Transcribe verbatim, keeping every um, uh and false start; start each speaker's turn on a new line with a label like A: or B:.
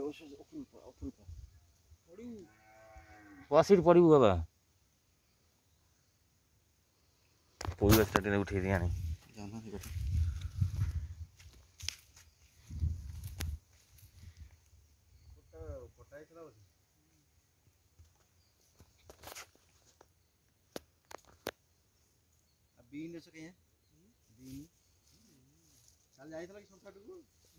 A: वासीट पड़ी बाबा पोई गछटा टेने उठे दिया नहीं जाना है बेटा पटाई चला बोली अब बीन जैसे कहीं है बीन चल जाए था कि संसार को